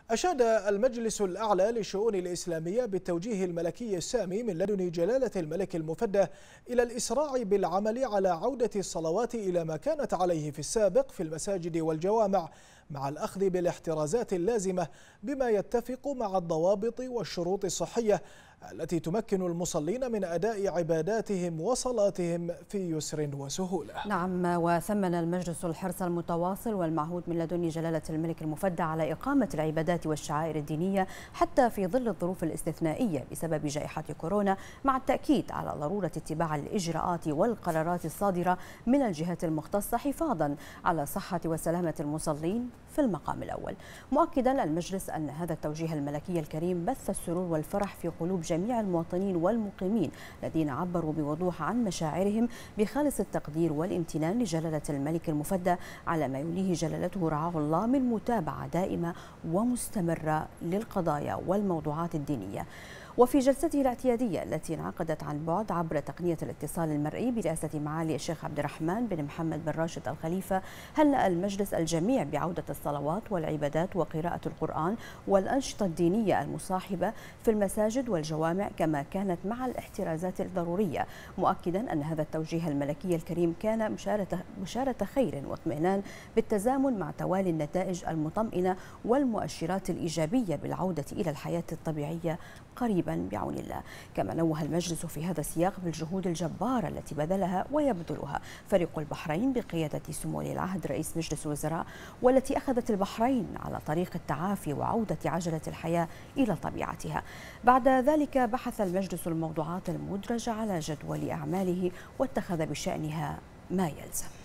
أشاد المجلس الأعلى للشؤون الإسلامية بالتوجيه الملكي السامي من لدن جلالة الملك المفدى إلى الإسراع بالعمل على عودة الصلوات إلى ما كانت عليه في السابق في المساجد والجوامع، مع الأخذ بالاحترازات اللازمة بما يتفق مع الضوابط والشروط الصحية التي تمكن المصلين من أداء عباداتهم وصلاتهم في يسر وسهولة. نعم، وثمن المجلس الحرص المتواصل والمعهود من لدن جلالة الملك المفدى على إقامة العبادات والشعائر الدينية حتى في ظل الظروف الاستثنائية بسبب جائحة كورونا، مع التأكيد على ضرورة اتباع الإجراءات والقرارات الصادرة من الجهات المختصة حفاظا على صحة وسلامة المصلين في المقام الأول. مؤكدا المجلس أن هذا التوجيه الملكي الكريم بث السرور والفرح في قلوب جميع المواطنين والمقيمين الذين عبروا بوضوح عن مشاعرهم بخالص التقدير والامتنان لجلالة الملك المفدى على ما يوليه جلالته رعاه الله من متابعة دائمة ومستمرة للقضايا والموضوعات الدينية. وفي جلسته الاعتيادية التي انعقدت عن بعد عبر تقنية الاتصال المرئي برئاسة معالي الشيخ عبد الرحمن بن محمد بن راشد الخليفة، هنأ المجلس الجميع بعودة الصلوات والعبادات وقراءة القرآن والأنشطة الدينية المصاحبة في المساجد والجوامع كما كانت مع الاحترازات الضرورية، مؤكدا أن هذا التوجيه الملكي الكريم كان بشارة خير واطمئنان بالتزامن مع توالي النتائج المطمئنة والمؤشرات الإيجابية بالعودة إلى الحياة الطبيعية قريبا بعون الله. كما نوه المجلس في هذا السياق بالجهود الجبارة التي بذلها ويبذلها فريق البحرين بقيادة سمو ولي العهد رئيس مجلس الوزراء، والتي أخذت البحرين على طريق التعافي وعودة عجلة الحياة إلى طبيعتها. بعد ذلك بحث المجلس الموضوعات المدرجة على جدول أعماله واتخذ بشأنها ما يلزم.